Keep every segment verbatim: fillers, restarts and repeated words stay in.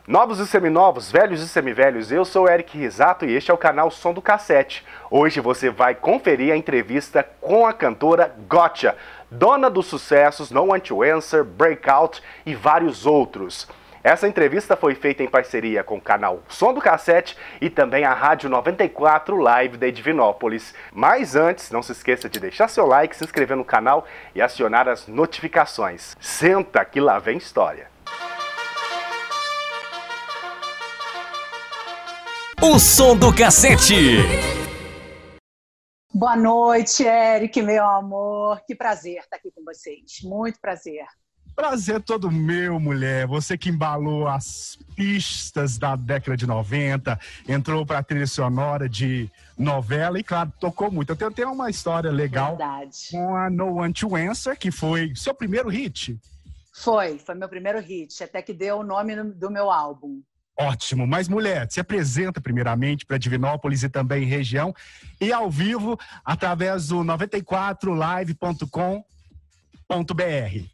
Novos e seminovos, velhos e semivelhos, eu sou o Eric Risato e este é o canal Som do Cassete. Hoje você vai conferir a entrevista com a cantora Gotcha, dona dos sucessos No Want to Answer, Breakout e vários outros. Essa entrevista foi feita em parceria com o canal Som do Cassete e também a Rádio noventa e quatro Live de Divinópolis. Mas antes, não se esqueça de deixar seu like, se inscrever no canal e acionar as notificações. Senta que lá vem história. O Som do Cassete. Boa noite, Eric, meu amor. Que prazer estar aqui com vocês. Muito prazer. Prazer todo meu, mulher. Você que embalou as pistas da década de noventa, entrou para a trilha sonora de novela e, claro, tocou muito. Eu tenho até uma história legal. Verdade. Com a No Want to Answer, que foi seu primeiro hit. Foi, foi meu primeiro hit, até que deu o nome do meu álbum. Ótimo, mas mulher, se apresenta primeiramente para Divinópolis e também região e ao vivo através do noventa e quatro live ponto com ponto br.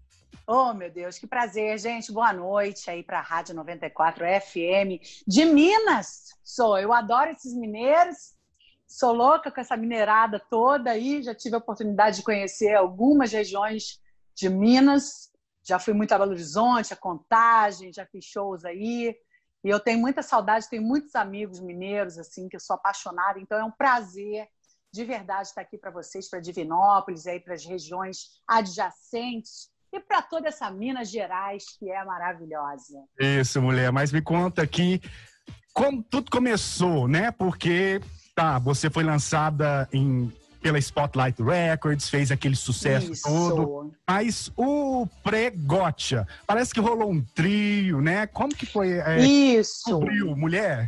Oh, meu Deus, que prazer, gente. Boa noite aí para a Rádio noventa e quatro F M de Minas. Sou, eu adoro esses mineiros. Sou louca com essa mineirada toda aí. Já tive a oportunidade de conhecer algumas regiões de Minas. Já fui muito a Belo Horizonte, a Contagem, já fiz shows aí. E eu tenho muita saudade, tenho muitos amigos mineiros, assim, que eu sou apaixonada. Então é um prazer, de verdade, estar aqui para vocês, para Divinópolis, aí para as regiões adjacentes e para toda essa Minas Gerais, que é maravilhosa. Isso, mulher. Mas me conta aqui como tudo começou, né? Porque, tá, você foi lançada em... pela Spotlight Records, fez aquele sucesso Isso. todo. Mas o pré-Gotcha, parece que rolou um trio, né? Como que foi? É, Isso. Um trio, mulher?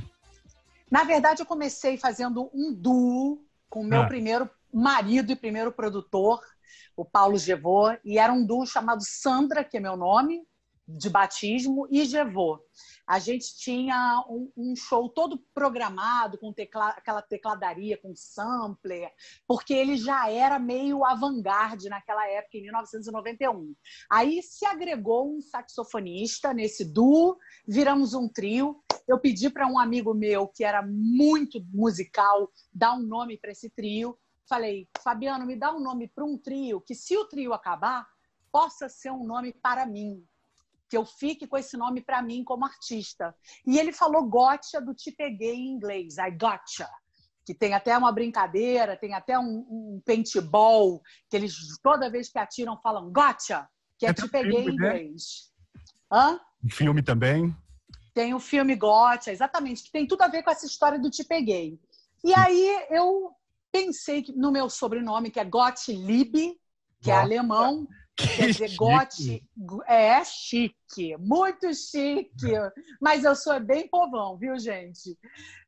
Na verdade, eu comecei fazendo um duo com o meu Ah. primeiro marido e primeiro produtor, o Paulo Gevô, e era um duo chamado Sandra, que é meu nome de batismo, e Gevô. A gente tinha um, um show todo programado, com tecla, aquela tecladaria, com sampler, porque ele já era meio avant-garde naquela época, em mil novecentos e noventa e um. Aí se agregou um saxofonista nesse duo, viramos um trio. Eu pedi para um amigo meu, que era muito musical, dar um nome para esse trio. Falei, Fabiano, me dá um nome para um trio, que se o trio acabar, possa ser um nome para mim. Que eu fique com esse nome para mim como artista. E ele falou Gotcha, do Te Peguei em inglês, I Gotcha, que tem até uma brincadeira, tem até um, um paintball, que eles toda vez que atiram falam Gotcha, que é, é Te Peguei em inglês. Né? Hã? Um filme também. Tem o filme Gotcha, exatamente, que tem tudo a ver com essa história do Te Peguei. E aí eu pensei que no meu sobrenome, que é Gottlieb, que é alemão, Que quer dizer, chique. Gotti é chique, muito chique, mas eu sou bem povão, viu, gente?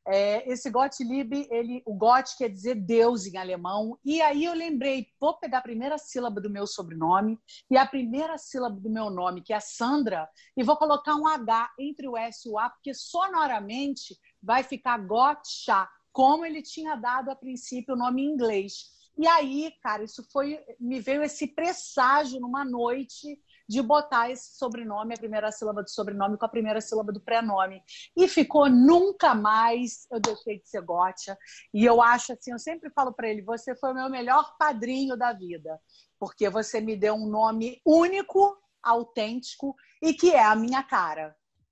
É, esse Gottlieb, ele, o Gott quer dizer Deus em alemão, e aí eu lembrei, vou pegar a primeira sílaba do meu sobrenome e a primeira sílaba do meu nome, que é Sandra, e vou colocar um H entre o S e o A, porque sonoramente vai ficar Gotcha, como ele tinha dado a princípio o nome em inglês. E aí, cara, isso foi, me veio esse presságio numa noite de botar esse sobrenome, a primeira sílaba do sobrenome com a primeira sílaba do pré-nome. E ficou nunca mais, eu deixei de ser Gotcha. E eu acho assim, eu sempre falo para ele, você foi o meu melhor padrinho da vida, porque você me deu um nome único, autêntico e que é a minha cara.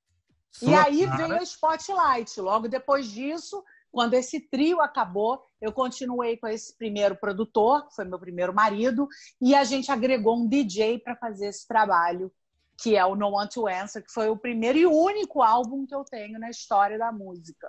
Sua e aí cara. veio a Spotlight. Logo depois disso, quando esse trio acabou, eu continuei com esse primeiro produtor, que foi meu primeiro marido, e a gente agregou um D J para fazer esse trabalho, que é o No Want to Answer, que foi o primeiro e único álbum que eu tenho na história da música.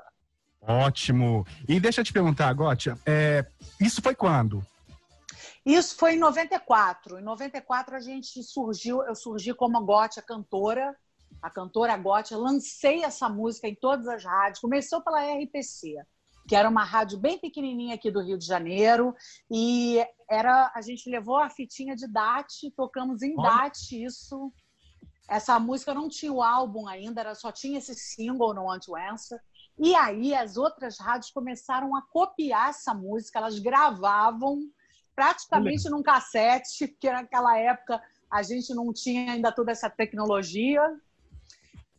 Ótimo. E deixa eu te perguntar, Gotcha, é, isso foi quando? Isso foi em noventa e quatro. Em noventa e quatro a gente surgiu, eu surgi como a Gotcha cantora, a cantora Gotcha, lancei essa música em todas as rádios, começou pela R P C, que era uma rádio bem pequenininha aqui do Rio de Janeiro, e era, a gente levou a fitinha de D A T, tocamos em D A T isso. Essa música não tinha o álbum ainda, era, só tinha esse single, No Want to Answer. E aí as outras rádios começaram a copiar essa música, elas gravavam praticamente num cassete, porque naquela época a gente não tinha ainda toda essa tecnologia.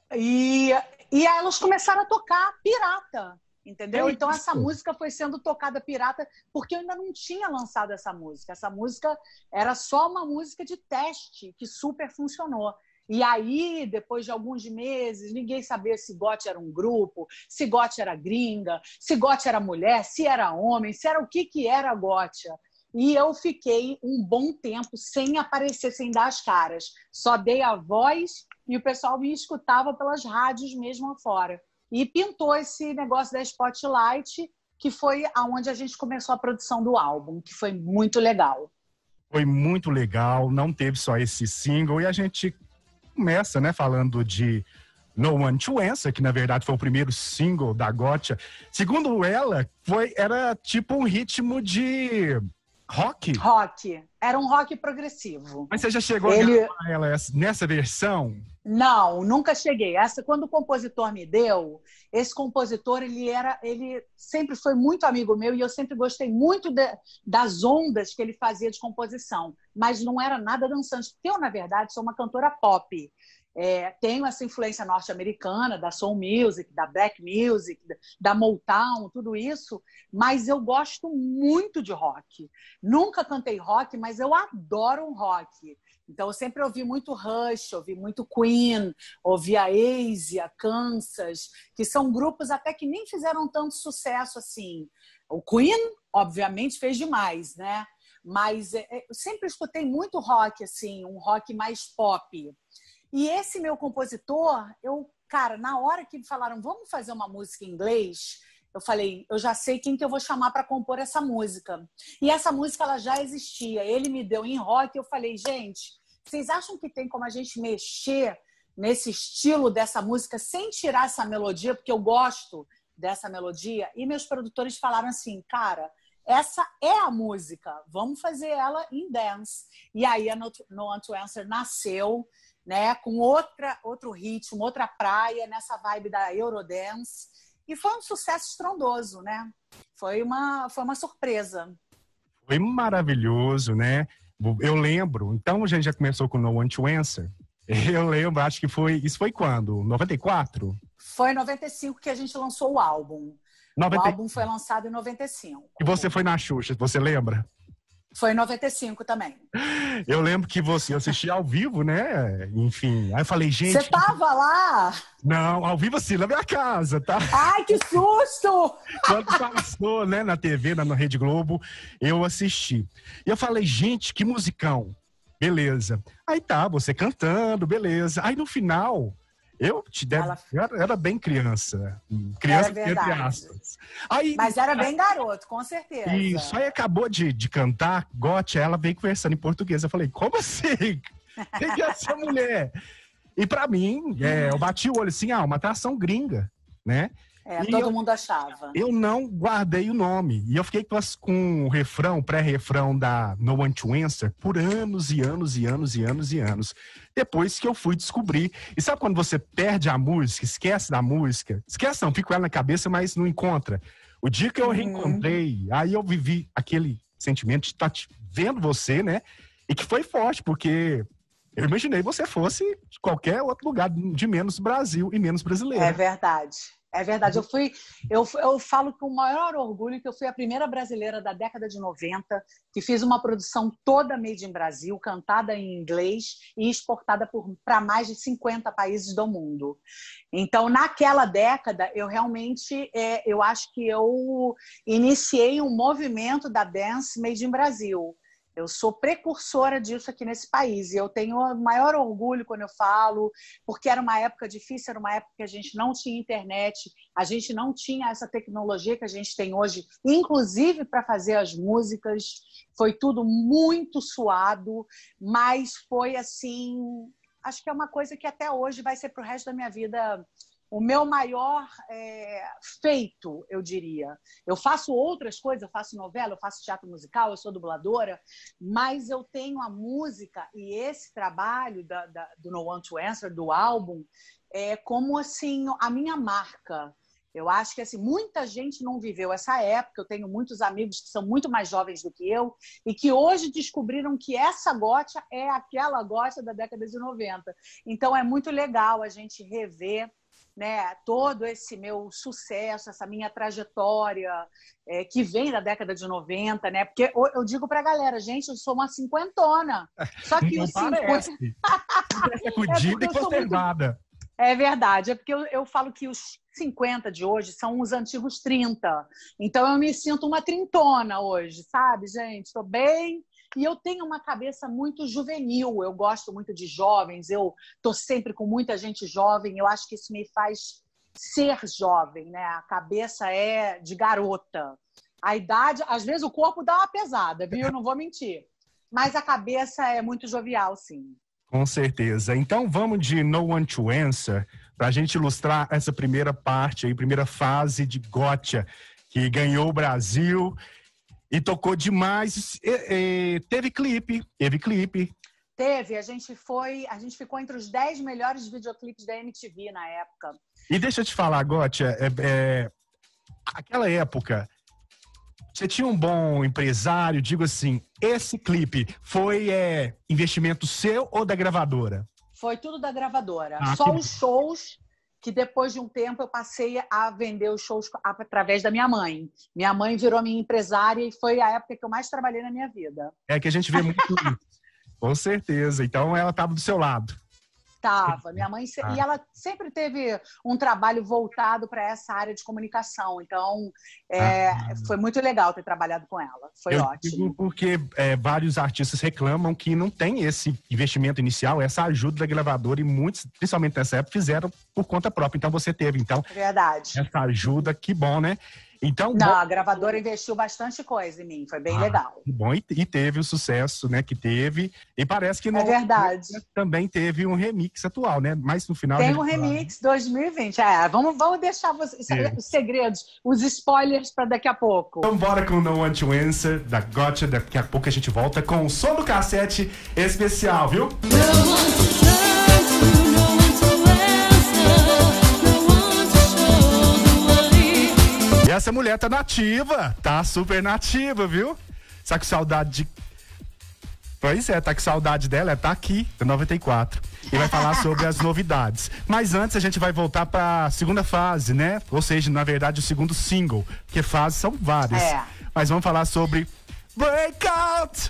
E, e aí elas começaram a tocar pirata, entendeu? É Então isso. essa música foi sendo tocada pirata porque eu ainda não tinha lançado essa música. Essa música era só uma música de teste que super funcionou. E aí, depois de alguns meses, ninguém sabia se Gotcha era um grupo, se Gotcha era gringa, se Gotcha era mulher, se era homem, se era o que, que era Gotcha. E eu fiquei um bom tempo sem aparecer, sem dar as caras. Só dei a voz e o pessoal me escutava pelas rádios mesmo afora. E pintou esse negócio da Spotlight, que foi aonde a gente começou a produção do álbum, que foi muito legal. Foi muito legal, não teve só esse single, e a gente começa, né, falando de No One to Answer, que na verdade foi o primeiro single da Gotcha. Segundo ela, foi, era tipo um ritmo de rock. Rock. Era um rock progressivo. Mas você já chegou Ele... a gravar ela nessa versão? Não, nunca cheguei. Essa, quando o compositor me deu, esse compositor, ele era, ele sempre foi muito amigo meu e eu sempre gostei muito de, das ondas que ele fazia de composição, mas não era nada dançante, porque eu, na verdade, sou uma cantora pop. É, tenho essa influência norte-americana, da soul music, da black music, da Motown, tudo isso, mas eu gosto muito de rock. Nunca cantei rock, mas eu adoro um rock. Então, eu sempre ouvi muito Rush, ouvi muito Queen, ouvi a Asia, Kansas, que são grupos até que nem fizeram tanto sucesso assim. O Queen, obviamente, fez demais, né? Mas é, eu sempre escutei muito rock, assim, um rock mais pop. E esse meu compositor, eu, cara, na hora que falaram, vamos fazer uma música em inglês, eu falei, eu já sei quem que eu vou chamar para compor essa música. E essa música, ela já existia. Ele me deu em rock, eu falei, gente, vocês acham que tem como a gente mexer nesse estilo dessa música sem tirar essa melodia? Porque eu gosto dessa melodia. E meus produtores falaram assim, cara, essa é a música, vamos fazer ela em dance. E aí a No, no One to Answer nasceu, né, com outra, outro ritmo, outra praia, nessa vibe da Eurodance. E foi um sucesso estrondoso, né? Foi uma, foi uma surpresa. Foi maravilhoso, né? Eu lembro, então a gente já começou com No One to Answer. Eu lembro, acho que foi, isso foi quando? noventa e quatro? Foi em noventa e cinco que a gente lançou o álbum. noventa... O álbum foi lançado em noventa e cinco. E você foi na Xuxa, você lembra? Foi em noventa e cinco também. Eu lembro que você assistia ao vivo, né? Enfim, aí eu falei, gente... Você tava lá? Não, ao vivo assim, na minha casa, tá? Ai, que susto! Quando passou, né, na T V, na, na Rede Globo, eu assisti. E eu falei, gente, que musicão. Beleza. Aí tá, você cantando, beleza. Aí no final... Eu te deve... Ela... era, era bem criança. Criança entre aspas. Aí, mas era bem garoto, com certeza. Isso, aí acabou de, de cantar, Gotcha, ela veio conversando em português. Eu falei, como assim? Quem que é essa mulher? E pra mim, é, eu bati o olho assim, ah, uma atração gringa, né? É, e todo eu, mundo achava. Eu não guardei o nome. E eu fiquei com, as, com o refrão, pré-refrão da No One to Answer por anos e anos e anos e anos e anos. Depois que eu fui descobrir. E sabe quando você perde a música, esquece da música? Esquece não, fica com ela na cabeça, mas não encontra. O dia que eu reencontrei, aí eu vivi aquele sentimento de estar vendo você, né? E que foi forte, porque eu imaginei que você fosse de qualquer outro lugar de menos Brasil e menos brasileiro. É verdade. É verdade, eu fui, eu, eu falo com o maior orgulho que eu fui a primeira brasileira da década de noventa que fiz uma produção toda made in Brasil, cantada em inglês e exportada para mais de cinquenta países do mundo. Então, naquela década, eu realmente, é, eu acho que eu iniciei um movimento da dance made in Brasil. Eu sou precursora disso aqui nesse país e eu tenho o maior orgulho quando eu falo, porque era uma época difícil, era uma época que a gente não tinha internet, a gente não tinha essa tecnologia que a gente tem hoje, inclusive para fazer as músicas. Foi tudo muito suado, mas foi assim, acho que é uma coisa que até hoje vai ser para o resto da minha vida o meu maior é, feito, eu diria. Eu faço outras coisas, eu faço novela, eu faço teatro musical, eu sou dubladora, mas eu tenho a música e esse trabalho da, da, do No One to Answer, do álbum, é como assim, a minha marca. Eu acho que assim, muita gente não viveu essa época. Eu tenho muitos amigos que são muito mais jovens do que eu e que hoje descobriram que essa Gotcha é aquela Gotcha da década de noventa. Então é muito legal a gente rever, né, todo esse meu sucesso, essa minha trajetória é, que vem da década de noventa, né? Porque eu, eu digo pra galera, gente, eu sou uma cinquentona. Só que não os cinquenta... sacudida é e conservada. Muito... É verdade, é porque eu, eu falo que os cinquenta de hoje são os antigos trinta. Então eu me sinto uma trintona hoje, sabe, gente? Estou bem... E eu tenho uma cabeça muito juvenil, eu gosto muito de jovens, eu estou sempre com muita gente jovem, eu acho que isso me faz ser jovem, né? A cabeça é de garota. A idade, às vezes o corpo dá uma pesada, viu? Eu não vou mentir. Mas a cabeça é muito jovial, sim. Com certeza. Então vamos de No One to Answer, para a gente ilustrar essa primeira parte, aí, primeira fase de Gotcha, que ganhou o Brasil... E tocou demais. E, e, teve clipe, teve clipe. Teve, a gente foi, a gente ficou entre os dez melhores videoclipes da M T V na época. E deixa eu te falar, Gotcha, é, é, aquela época, você tinha um bom empresário, digo assim, esse clipe foi é, investimento seu ou da gravadora? Foi tudo da gravadora. Ah, Só que... os shows... que depois de um tempo eu passei a vender os shows através da minha mãe. Minha mãe virou minha empresária e foi a época que eu mais trabalhei na minha vida. É que a gente vê muito isso. Com certeza. Então ela estava do seu lado. Tava. Minha mãe... Ah. E ela sempre teve um trabalho voltado para essa área de comunicação. Então, é, ah. foi muito legal ter trabalhado com ela. Foi eu ótimo. Digo porque é, vários artistas reclamam que não tem esse investimento inicial, essa ajuda da gravadora, e muitos, principalmente nessa época, fizeram por conta própria. Então você teve, então, verdade. Essa ajuda, que bom, né? Então, não, bom... a gravadora investiu bastante coisa em mim, foi bem ah, legal. Bom, e, e teve o sucesso, né, que teve, e parece que... Não, é verdade. Também teve um remix atual, né, mas no final... Tem um remix dois mil e vinte, é, vamos, vamos deixar vocês, é. os segredos, os spoilers para daqui a pouco. Então bora com No One to Answer, da Gotcha, daqui a pouco a gente volta com o Som do Cassete especial, viu? Essa mulher tá nativa, tá super nativa, viu? Só que saudade de... Pois é, tá com saudade dela, é tá aqui, da noventa e quatro. E vai falar sobre as novidades. Mas antes a gente vai voltar pra segunda fase, né? Ou seja, na verdade, o segundo single. Porque fases são várias. É. Mas vamos falar sobre Breakout!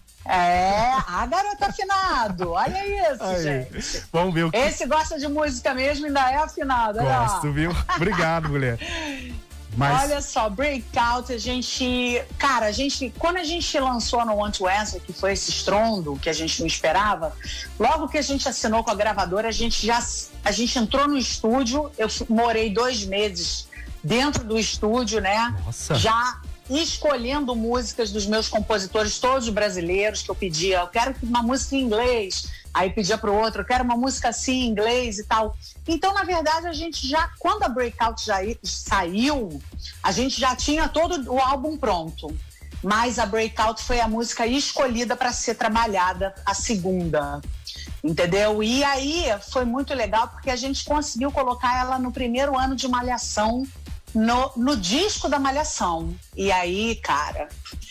É, a garota afinado. Olha isso, aí, gente. Vamos ver o que... Esse gosta de música mesmo, ainda é afinado. Gosto, olha. Viu? Obrigado, mulher. Mas... Olha só, Breakout, a gente... Cara, a gente... Quando a gente lançou no One to Answer, que foi esse estrondo que a gente não esperava, logo que a gente assinou com a gravadora, a gente já... A gente entrou no estúdio, eu morei dois meses dentro do estúdio, né? Nossa. Já escolhendo músicas dos meus compositores, todos brasileiros, que eu pedia. Eu quero uma música em inglês... Aí pedia pro outro, eu quero uma música assim em inglês e tal. Então, na verdade, a gente já, quando a Breakout já saiu, a gente já tinha todo o álbum pronto. Mas a Breakout foi a música escolhida para ser trabalhada, a segunda. Entendeu? E aí foi muito legal porque a gente conseguiu colocar ela no primeiro ano de Malhação, no, no disco da Malhação. E aí, cara...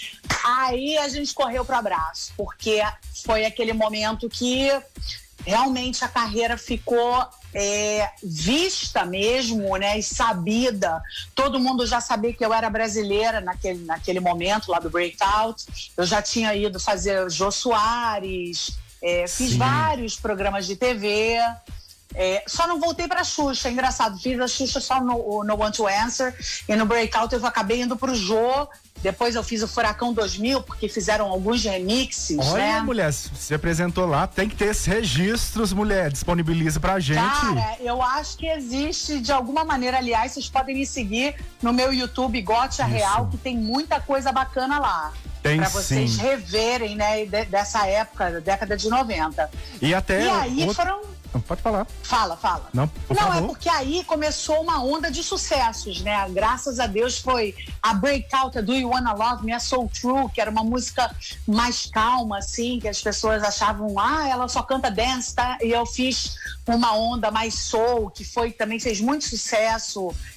Aí a gente correu pro abraço, porque foi aquele momento que realmente a carreira ficou é, vista mesmo, né, e sabida. Todo mundo já sabia que eu era brasileira naquele, naquele momento lá do Breakout. Eu já tinha ido fazer Jô Soares, é, fiz Sim. vários programas de T V. É, só não voltei pra Xuxa, é engraçado. Fiz a Xuxa só no, no One to Answer, e no Breakout eu acabei indo pro Jô. Depois eu fiz o Furacão dois mil, porque fizeram alguns remixes, Olha, né? mulher, você apresentou lá, tem que ter esses registros, mulher, disponibiliza pra gente. Cara, eu acho que existe de alguma maneira, aliás, vocês podem me seguir no meu YouTube, Gotcha Real, que tem muita coisa bacana lá. Tem pra vocês sim. reverem, né, de, dessa época, da década de noventa. E até... E aí outro... foram... Pode falar. Fala, fala. Não, por Não, favor. é porque aí começou uma onda de sucessos, né? Graças a Deus foi a Breakout, a Do You Wanna Love Me, a Soul True, que era uma música mais calma, assim, que as pessoas achavam, ah, ela só canta dance, tá? E eu fiz uma onda mais soul, que foi também fez muito sucesso.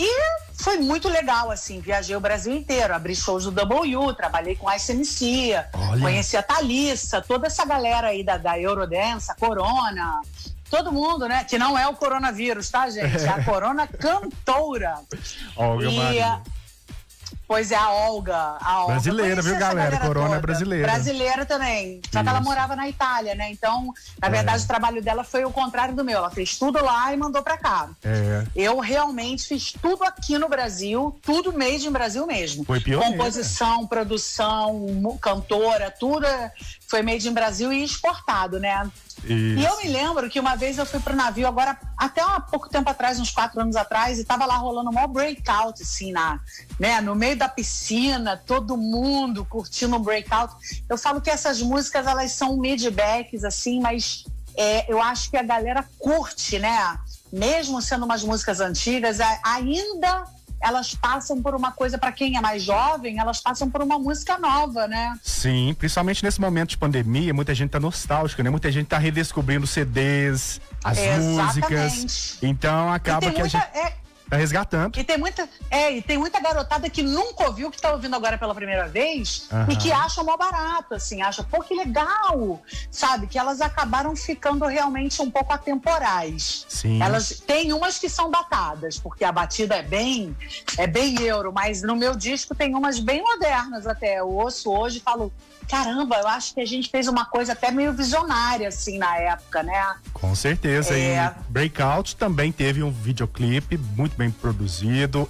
E foi muito legal, assim, viajei o Brasil inteiro, abri shows do W, trabalhei com a Ice M C, Olha. Conheci a Thalissa, toda essa galera aí da, da Eurodance, a Corona, todo mundo, né? Que não é o coronavírus, tá, gente? É a Corona cantora. Olga e, Maria. Pois é, a Olga. A Olga. Brasileira, viu, galera? Corona toda. é brasileira. Brasileira também. Só que ela morava na Itália, né? Então, na verdade, é. o trabalho dela foi o contrário do meu. Ela fez tudo lá e mandou pra cá. É. Eu realmente fiz tudo aqui no Brasil, tudo made in Brasil mesmo. Foi pioneira. Composição, produção, cantora, tudo foi made in Brasil e exportado, né? Isso. E eu me lembro que uma vez eu fui pro navio, agora até há pouco tempo atrás, uns quatro anos atrás, e tava lá rolando um maior breakout, assim, na, né, no meio da piscina, todo mundo curtindo um breakout. Eu falo que essas músicas, elas são mid-backs, assim, mas é, eu acho que a galera curte, né? Mesmo sendo umas músicas antigas, ainda elas passam por uma coisa, para quem é mais jovem, elas passam por uma música nova, né? Sim, principalmente nesse momento de pandemia, muita gente tá nostálgica, né? Muita gente tá redescobrindo C Ds, as Exatamente. músicas. Então acaba que muita, a gente é, tá resgatando. E tem muita, é, e tem muita garotada que nunca ouviu, que tá ouvindo agora pela primeira vez, Aham. e que acha mó barato, assim, acha, pô, que legal, sabe? Que elas acabaram ficando realmente um pouco atemporais. Sim. Elas tem umas que são datadas, porque a batida é bem, é bem euro, mas no meu disco tem umas bem modernas até. Eu ouço hoje e falo, caramba, eu acho que a gente fez uma coisa até meio visionária, assim, na época, né? Com certeza. É. E Breakout também teve um videoclipe muito bem produzido.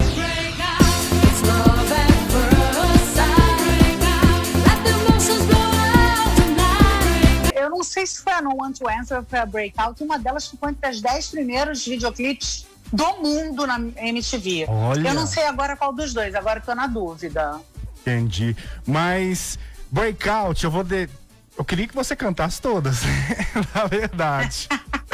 Eu não sei se foi a No One to Answer ou foi a Breakout, uma delas ficou entre as dez primeiros videoclipes do mundo na M T V. Olha. Eu não sei agora qual dos dois, agora eu tô na dúvida. Entendi. Mas Breakout, eu vou de... eu queria que você cantasse todas, na verdade.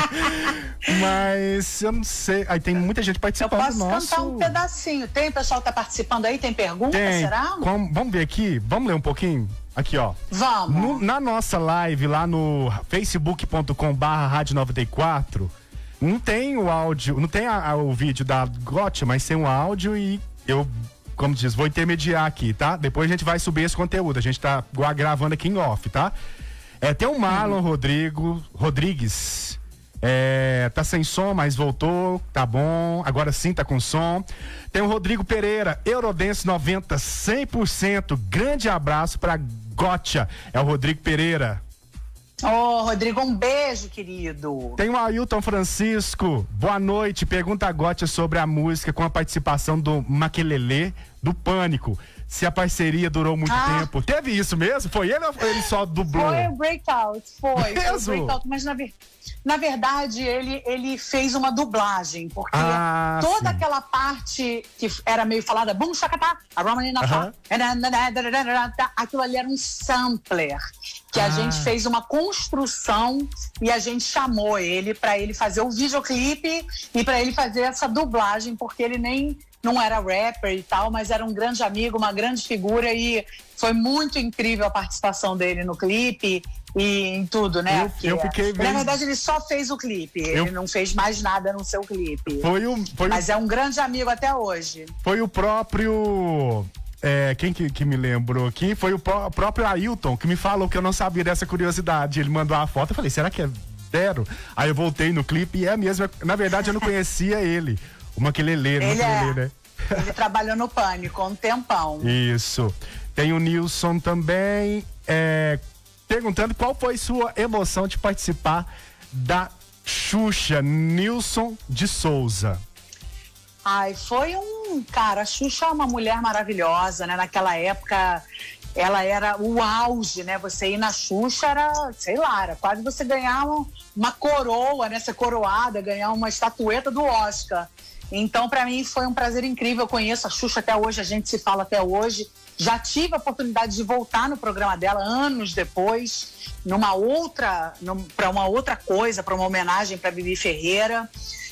Mas eu não sei. Aí tem muita gente Eu participando posso do nosso. cantar um pedacinho. Tem pessoal que tá participando aí? Tem pergunta, Tem. será? Com- Vamos ver aqui? Vamos ler um pouquinho? Aqui, ó. Vamos. No- na nossa live lá no facebook ponto com barra rádio noventa e quatro, não tem o áudio, não tem a- a- o vídeo da Gotcha, mas tem o áudio e eu, como diz, vou intermediar aqui, tá? Depois a gente vai subir esse conteúdo. A gente tá gra- gravando aqui em off, tá? É, tem o Marlon Rodrigo, Rodrigues. É, tá sem som, mas voltou, tá bom, agora sim tá com som. Tem o Rodrigo Pereira, Eurodance noventa, cem por cento. Grande abraço pra Gotcha, é o Rodrigo Pereira. Ô, Rodrigo, um beijo, querido. Tem o Ailton Francisco, boa noite, pergunta a Gotcha sobre a música com a participação do Maquelele, do Pânico. Se a parceria durou muito Ah. tempo. Teve isso mesmo? Foi ele ou ele só dublou? Foi o Breakout, foi. Foi o Mesmo? Breakout, mas na, ver- na verdade ele, ele fez uma dublagem, porque Ah, toda sim. aquela parte que era meio falada, bum, chacatá, a Romanina, Aham. aquilo ali era um sampler, que a Ah. gente fez uma construção e a gente chamou ele para ele fazer o videoclipe e para ele fazer essa dublagem, porque ele nem não era rapper e tal, mas era um grande amigo, uma grande figura, e foi muito incrível a participação dele no clipe e em tudo, né? Eu- Porque, eu fiquei Na bem- verdade, ele só fez o clipe, Eu- ele não fez mais nada no seu clipe. Foi o, foi o Mas é um grande amigo até hoje. Foi o próprio. É, quem que, que me lembrou aqui? Foi o pró- próprio Ailton que me falou, que eu não sabia dessa curiosidade. Ele mandou a foto, eu falei, será que é Vero? Aí eu voltei no clipe e é mesmo. Na verdade, eu não conhecia ele. O Maquelele, Ele Maquelele, é. né? Ele trabalhou no Pânico há um tempão. Isso. Tem o Nilson também, é, perguntando qual foi sua emoção de participar da Xuxa, Nilson de Souza. Ai, foi um... Cara, a Xuxa é uma mulher maravilhosa, né? Naquela época, ela era o auge, né? Você ir na Xuxa era, sei lá, era quase você ganhar uma, uma coroa, né? Ser coroada, ganhar uma estatueta do Oscar. Então, pra mim, foi um prazer incrível. Eu conheço a Xuxa até hoje, a gente se fala até hoje. Já tive a oportunidade de voltar no programa dela anos depois, numa outra, num, pra uma outra coisa, pra uma homenagem pra Bibi Ferreira.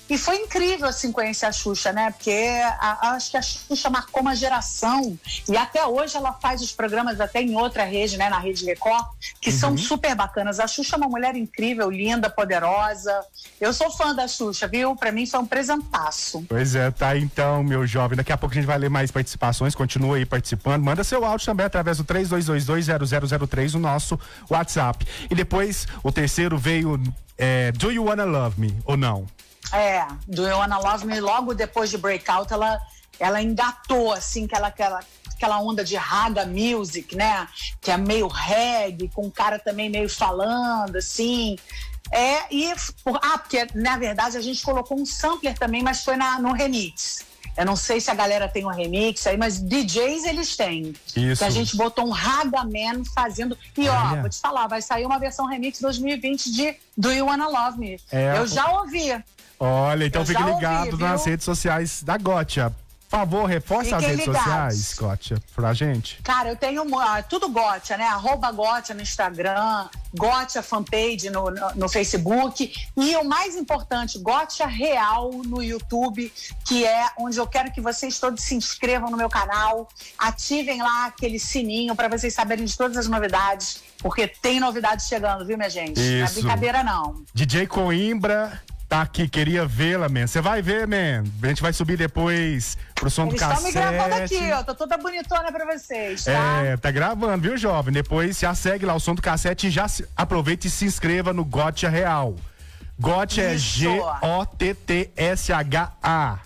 E foi incrível, assim, conhecer a Xuxa, né? Porque a, acho que a Xuxa marcou uma geração. E até hoje ela faz os programas até em outra rede, né? Na Rede Record, que uhum. são super bacanas. A Xuxa é uma mulher incrível, linda, poderosa. Eu sou fã da Xuxa, viu? Pra mim foi um presentaço. Pois é, tá então, meu jovem. Daqui a pouco a gente vai ler mais participações. Continua aí participando. Manda seu áudio também através do três dois dois dois zero zero zero três, o nosso WhatsApp. E depois, o terceiro veio é, Do You Wanna Love Me, ou não? É, Do You Wanna Love Me, logo depois de Breakout, ela, ela engatou, assim, aquela, aquela, aquela onda de raga music, né? Que é meio reggae, com um cara também meio falando, assim. É, e, ah, porque, na verdade, a gente colocou um sampler também, mas foi na, no remix. Eu não sei se a galera tem um remix aí, mas D Js eles têm. Isso. Que a gente botou um Raga Man fazendo. E ó, Olha. vou te falar, vai sair uma versão remix dois mil e vinte de Do You Wanna Love Me. É, eu já ouvi. Olha, então eu fique ligado ouvi, nas redes sociais da Gotcha. Por favor, reforça Fiquem as redes ligados. sociais, Gotcha, pra gente. Cara, eu tenho uh, tudo Gotcha, né? Arroba Gotcha no Instagram, Gotcha fanpage no, no, no Facebook e o mais importante, Gotcha Real no YouTube, que é onde eu quero que vocês todos se inscrevam no meu canal, ativem lá aquele sininho para vocês saberem de todas as novidades, porque tem novidades chegando, viu, minha gente? Isso. Não é brincadeira, não. D J Coimbra tá aqui, queria vê-la, man. Você vai ver, man. A gente vai subir depois pro som Eles do cassete. Eles estão me gravando aqui, ó. Tô toda bonitona pra vocês, tá? É, tá gravando, viu, jovem? Depois já segue lá o som do cassete e já se, aproveita e se inscreva no Gotcha Real. Gotcha é G O T T S H A.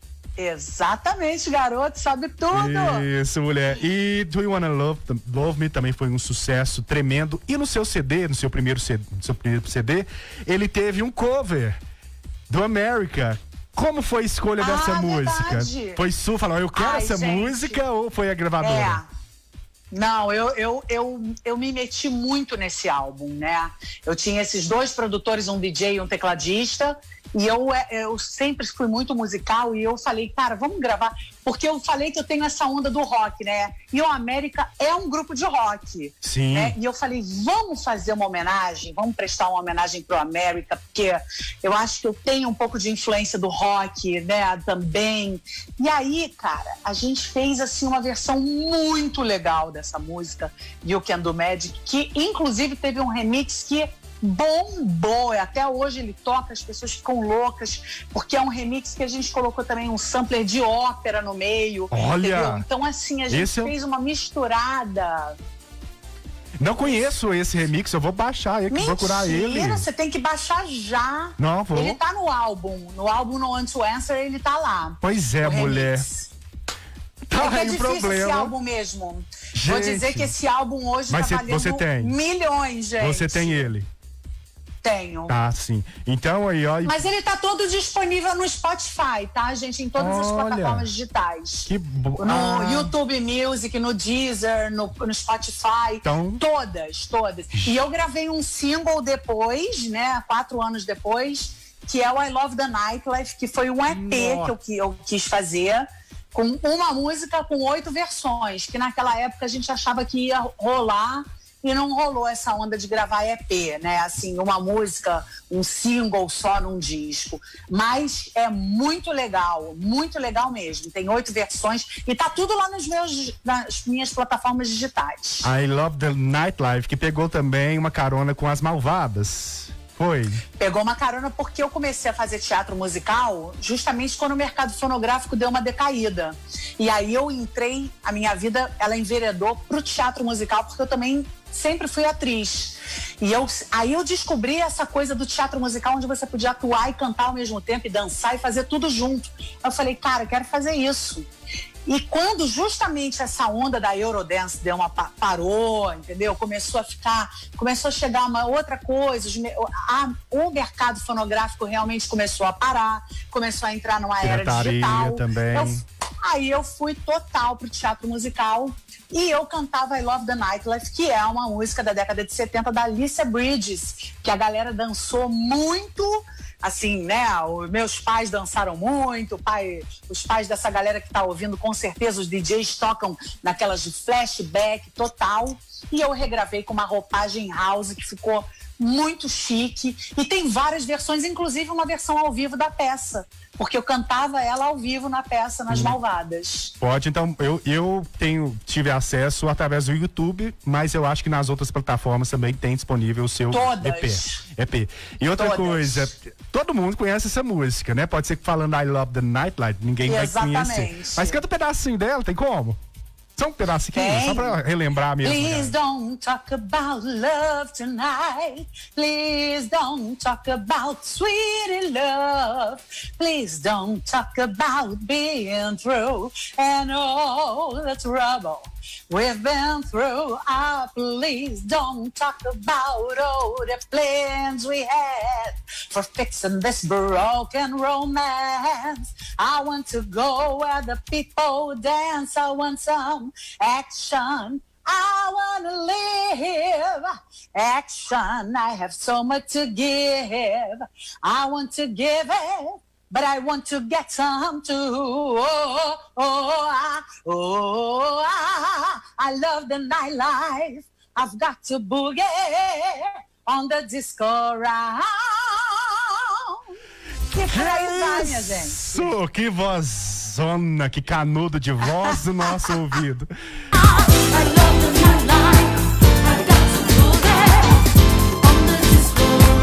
Exatamente, garoto, sabe tudo. Isso, mulher. E Do You Wanna Love, Love Me também foi um sucesso tremendo. E no seu C D, no seu primeiro C D, no seu primeiro C D, ele teve um cover do America. Como foi a escolha ah, dessa música? Verdade. Foi Su, falou, eu quero Ai, essa gente. música, ou foi a gravadora? É. Não, eu, eu, eu, eu me meti muito nesse álbum, né? Eu tinha esses dois produtores, um D J e um tecladista, e eu, eu sempre fui muito musical, e eu falei, cara, vamos gravar, porque eu falei que eu tenho essa onda do rock, né? E o América é um grupo de rock. Sim. Né? E eu falei, vamos fazer uma homenagem, vamos prestar uma homenagem pro América, porque eu acho que eu tenho um pouco de influência do rock, né, também. E aí, cara, a gente fez, assim, uma versão muito legal dessa música, You Can Do Magic, que inclusive teve um remix que bombou, até hoje ele toca, as pessoas ficam loucas, porque é um remix que a gente colocou também um sampler de ópera no meio. Olha! Entendeu? Então, assim, a gente esse fez uma misturada. Não conheço esse remix, eu vou baixar, eu vou procurar ele. Mentira, você tem que baixar já. Não, vou. Ele tá no álbum, no álbum No One to Answer, ele tá lá. Pois é, mulher. Tá é que é aí o difícil problema. esse álbum mesmo. Gente. Vou dizer que esse álbum hoje Mas tá cê, você valendo tem. milhões, gente. Você tem ele? Tenho. Tá, sim. Então aí, ó. Mas ele tá todo disponível no Spotify, tá, gente? Em todas Olha, as plataformas digitais. Que bom. No ah. YouTube Music, no Deezer, no, no Spotify. Então... Todas, todas. E eu gravei um single depois, né? Quatro anos depois, que é o I Love the Nightlife, que foi um E P Nossa. que eu, que eu quis fazer. Com uma música com oito versões, que naquela época a gente achava que ia rolar e não rolou essa onda de gravar E P, né? Assim, uma música, um single só num disco. Mas é muito legal, muito legal mesmo. Tem oito versões e tá tudo lá nos meus, nas minhas plataformas digitais. I Love the Nightlife, que pegou também uma carona com As Malvadas. Foi. Pegou uma carona porque eu comecei a fazer teatro musical justamente quando o mercado fonográfico deu uma decaída. E aí eu entrei, a minha vida, ela enveredou pro teatro musical, porque eu também sempre fui atriz. E eu, aí eu descobri essa coisa do teatro musical, onde você podia atuar e cantar ao mesmo tempo, e dançar e fazer tudo junto. Eu falei, cara, eu quero fazer isso. E quando justamente essa onda da Eurodance deu uma parou, entendeu? Começou a ficar, começou a chegar uma outra coisa, a, o mercado fonográfico realmente começou a parar, começou a entrar numa era digital. Também. Eu, aí eu fui total pro teatro musical e eu cantava I Love the Nightlife, que é uma música da década de setenta da Alicia Bridges, que a galera dançou muito. Assim, né, os meus pais dançaram muito, pai, os pais dessa galera que tá ouvindo, com certeza os D Js tocam naquelas de flashback total, e eu regravei com uma roupagem house que ficou muito chique. E tem várias versões, inclusive uma versão ao vivo da peça. Porque eu cantava ela ao vivo na peça, nas hum. Malvadas. Pode, então, eu, eu tenho, tive acesso através do YouTube, mas eu acho que nas outras plataformas também tem disponível o seu Todas. E P. E outra Todas. coisa, todo mundo conhece essa música, né? Pode ser que falando I Love the Nightlight, ninguém Exatamente. vai conhecer. Mas canta um pedacinho dela, tem como? Só um pedacinho, tem. Só pra relembrar mesmo. Please cara. don't talk about love tonight. Please don't talk about sweet love. Please don't talk about being through and all the trouble we've been through. Ah, please don't talk about all the plans we had for fixing this broken romance. I want to go where the people dance. I want some action. I want to live action. I have so much to give. I want to give it, but I want to get some too. Oh, oh, ah, oh, ah, I love the nightlife. I've got to boogie on the disco round. Que por aí vai, minha gente. Isso, que vozona, que canudo de voz do nosso ouvido. I love the nightlife. I've got to boogie on the disco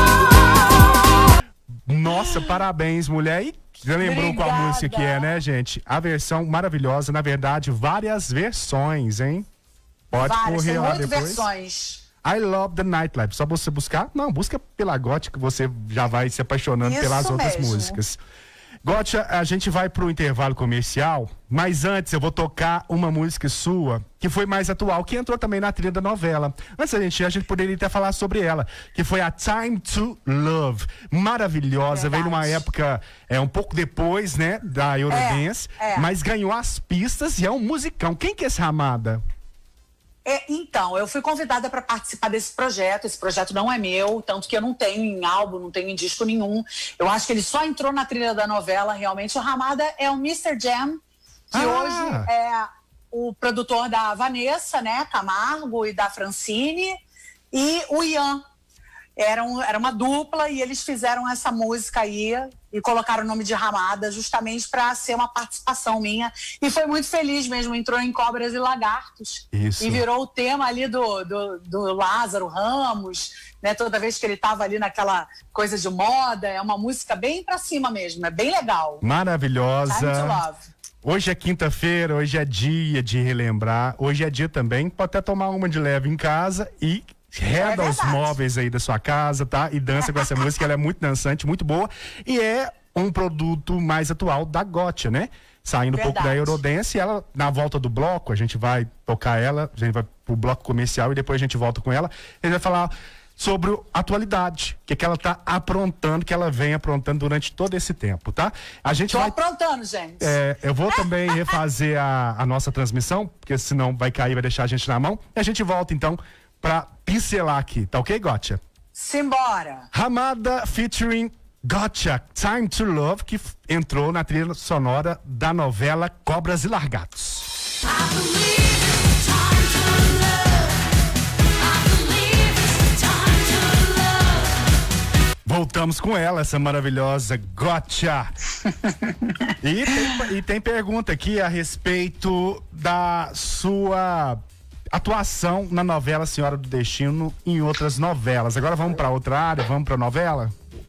round. Nossa, parabéns, mulher. E já lembrou Obrigada. qual música que é, né, gente? A versão maravilhosa, na verdade, várias versões, hein? Pode Várias, correr tem lá oito depois. versões. I Love the Nightlife. Só você buscar? Não, busca pela Gotcha que você já vai se apaixonando Isso pelas outras mesmo. músicas. Gotcha, a gente vai pro intervalo comercial, mas antes eu vou tocar uma música sua que foi mais atual, que entrou também na trilha da novela. Antes da gente ir, a gente poderia até falar sobre ela, que foi a Time to Love. Maravilhosa, Verdade. veio numa época é, um pouco depois, né, da Eurodance, É, é. mas ganhou as pistas e é um musicão. Quem que é essa Ramada? É, então, eu fui convidada para participar desse projeto. Esse projeto não é meu, tanto que eu não tenho em álbum, não tenho em disco nenhum. Eu acho que ele só entrou na trilha da novela, realmente. O Ramada é o mister Jam, que Ah. hoje é o produtor da Vanessa, né, Camargo, e da Francine, e o Ian. Era, um, era uma dupla e eles fizeram essa música aí e colocaram o nome de Ramada justamente para ser uma participação minha. E foi muito feliz mesmo, entrou em Cobras e Lagartos. Isso. E virou o tema ali do, do, do Lázaro Ramos, né? Toda vez que ele estava ali naquela coisa de moda, é uma música bem pra cima mesmo, é bem legal. Maravilhosa. Time to Love. Hoje é quinta-feira, hoje é dia de relembrar, hoje é dia também, pode até tomar uma de leve em casa e reda É os verdade. móveis aí da sua casa, tá? E dança com essa música, ela é muito dançante, muito boa. E é um produto mais atual da Gotcha, né? Saindo um pouco da Verdade. Eurodance, e ela, na volta do bloco, a gente vai tocar ela, a gente vai pro bloco comercial e depois a gente volta com ela. A gente vai falar sobre a atualidade, o que, que ela tá aprontando, que ela vem aprontando durante todo esse tempo, tá? A gente Tô vai... aprontando, gente. É, eu vou também refazer a, a nossa transmissão, porque senão vai cair, vai deixar a gente na mão. E a gente volta, então, pra pincelar aqui, tá ok, Gotcha? Simbora. Ramada featuring Gotcha, Time to Love, que f- entrou na trilha sonora da novela Cobras e Largatos. I believe it's time to love. I believe it's time to love. Voltamos com ela, essa maravilhosa Gotcha. e, tem, e tem pergunta aqui a respeito da sua atuação na novela Senhora do Destino e em outras novelas. Agora vamos para outra área, vamos para novela?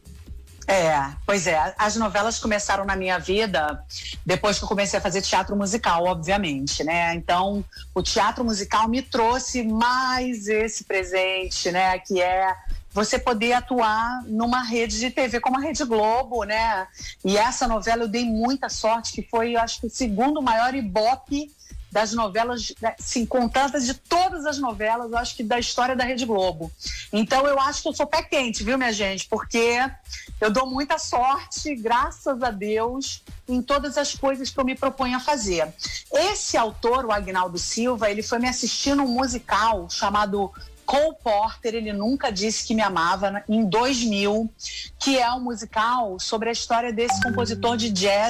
É, pois é. As novelas começaram na minha vida depois que eu comecei a fazer teatro musical, obviamente, né? Então, o teatro musical me trouxe mais esse presente, né? Que é você poder atuar numa rede de T V como a Rede Globo, né? E essa novela eu dei muita sorte, que foi, eu acho que o segundo maior ibope das novelas, assim, contadas de todas as novelas, eu acho que da história da Rede Globo. Então eu acho que eu sou pé quente, viu, minha gente? Porque eu dou muita sorte, graças a Deus, em todas as coisas que eu me proponho a fazer. Esse autor, o Agnaldo Silva, ele foi me assistir num musical chamado Cole Porter, Ele Nunca Disse Que Me Amava, em dois mil, que é um musical sobre a história desse compositor de jazz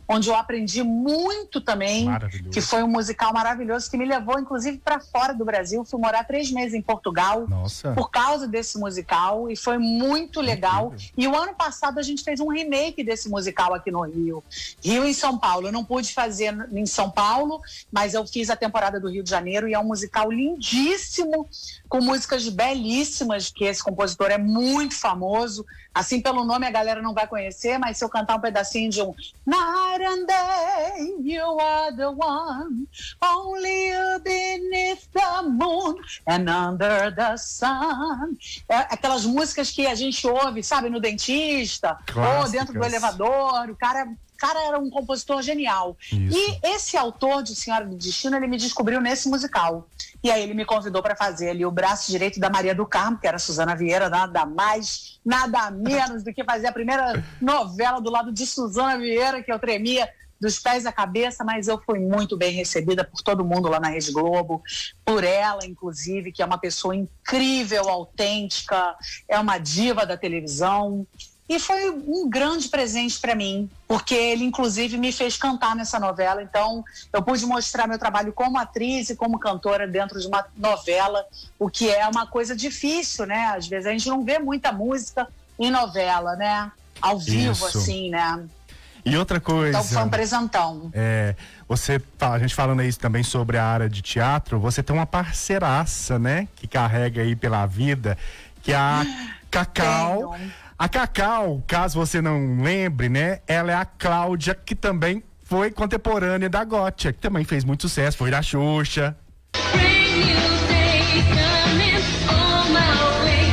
onde eu aprendi muito também, Maravilhoso. que foi um musical maravilhoso, que me levou, inclusive, para fora do Brasil. Fui morar três meses em Portugal Nossa. por causa desse musical, e foi muito legal. Incrível. E o ano passado a gente fez um remake desse musical aqui no Rio. Rio e São Paulo. Eu não pude fazer em São Paulo, mas eu fiz a temporada do Rio de Janeiro, e é um musical lindíssimo, com músicas belíssimas, que esse compositor é muito famoso. Assim, pelo nome a galera não vai conhecer, mas se eu cantar um pedacinho de um Night and day, you are the one, only you beneath the moon and under the sun. É aquelas músicas que a gente ouve, sabe, no dentista, Clássicas. ou dentro do elevador. O cara, o cara era um compositor genial. Isso. E esse autor de Senhora do Destino, ele me descobriu nesse musical. E aí ele me convidou para fazer ali o braço direito da Maria do Carmo, que era a Suzana Vieira, nada mais, nada menos do que fazer a primeira novela do lado de Suzana Vieira, que eu tremia dos pés à cabeça, mas eu fui muito bem recebida por todo mundo lá na Rede Globo, por ela, inclusive, que é uma pessoa incrível, autêntica, é uma diva da televisão. E foi um grande presente para mim, porque ele, inclusive, me fez cantar nessa novela. Então, eu pude mostrar meu trabalho como atriz e como cantora dentro de uma novela, o que é uma coisa difícil, né? Às vezes a gente não vê muita música em novela, né? Ao vivo, Isso. assim, né? E outra coisa. Então, foi um presentão. É, você, a gente falando aí também sobre a área de teatro, você tem uma parceiraça, né? Que carrega aí pela vida, que é a Cacau. Tenho. A Cacau, caso você não lembre, né? Ela é a Cláudia, que também foi contemporânea da Gotcha, que também fez muito sucesso, foi da Xuxa. Brand new day coming on my way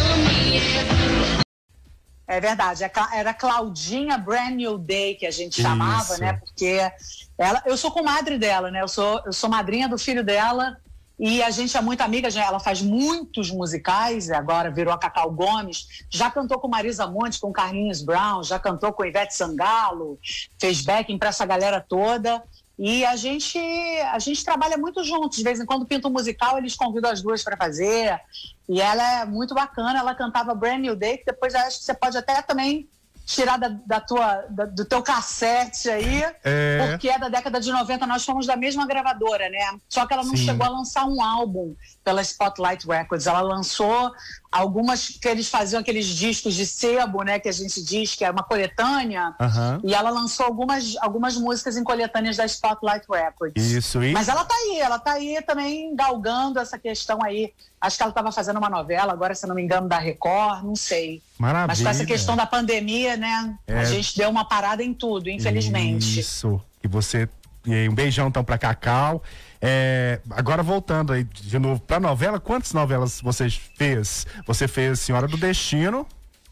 to me. É verdade, é Cla- era Claudinha Brand New Day, que a gente chamava, Isso. né? Porque ela, eu sou comadre dela, né? Eu sou, eu sou madrinha do filho dela, e a gente é muito amiga, já, ela faz muitos musicais, agora virou a Cacau Gomes, já cantou com Marisa Monte, com Carlinhos Brown, já cantou com Ivete Sangalo, fez backing para essa galera toda. E a gente, a gente trabalha muito juntos. De vez em quando pinta um musical, eles convidam as duas para fazer. E ela é muito bacana, ela cantava Brand New Day, que depois eu acho que você pode até também tirar da, da tua, da- do teu cassete aí, É. porque é da década de noventa, nós fomos da mesma gravadora, né? Só que ela não Sim. chegou a lançar um álbum pela Spotlight Records. Ela lançou algumas, que eles faziam aqueles discos de sebo, né? Que a gente diz que é uma coletânea. Aham. E ela lançou algumas, algumas músicas em coletâneas da Spotlight Records. Isso, e Mas ela tá aí, ela tá aí também galgando essa questão aí. Acho que ela estava fazendo uma novela, agora, se eu não me engano, da Record, não sei. maravilha. Mas com essa questão da pandemia, né? É. A gente deu uma parada em tudo, infelizmente. Isso. E você. E aí, um beijão então pra Cacau. É, agora voltando aí de novo pra novela, quantas novelas você fez? Você fez Senhora do Destino.